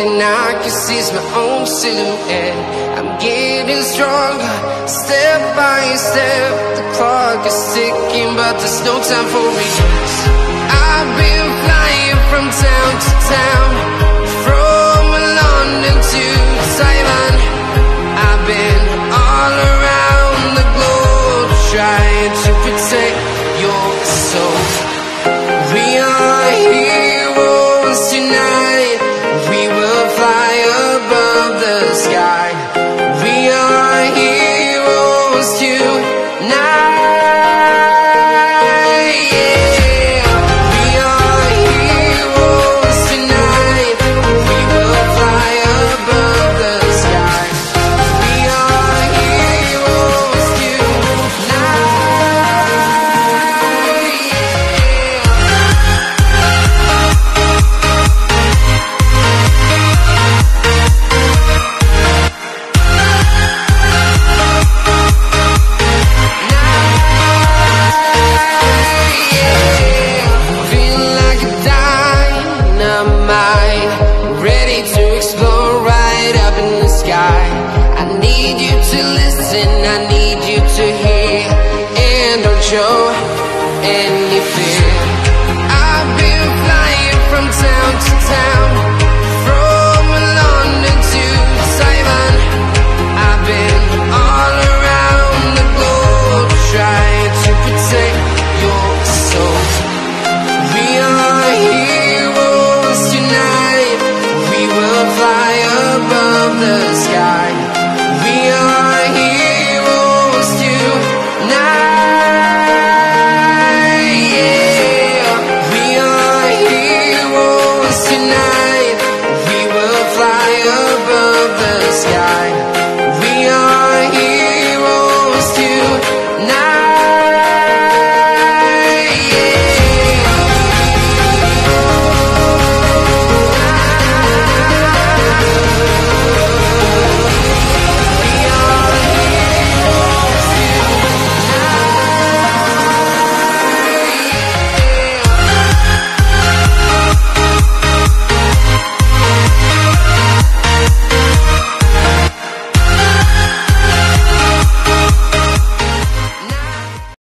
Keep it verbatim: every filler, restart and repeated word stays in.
thing I can see is my own silhouette. I'm getting stronger, step by step. The clock is ticking, but there's no time for regrets. I've been flying from town to town, from London to Taiwan. I've been all around the globe, trying to protect your soul. We are heroes tonight. We will fly above the sky. We are heroes tonight. I need you to hear, and don't show anything.